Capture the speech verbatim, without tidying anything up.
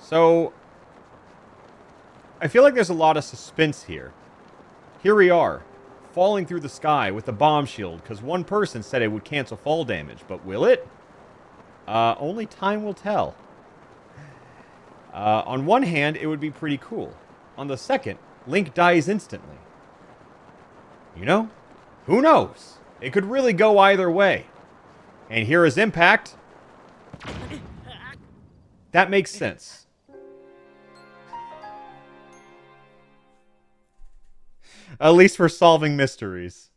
So, I feel like there's a lot of suspense here. Here we are, falling through the sky with a bomb shield, because one person said it would cancel fall damage, but will it? Uh, only time will tell. Uh, on one hand, it would be pretty cool. On the second, Link dies instantly. You know? Who knows? It could really go either way. And here is Impact. That makes sense. At least for solving mysteries.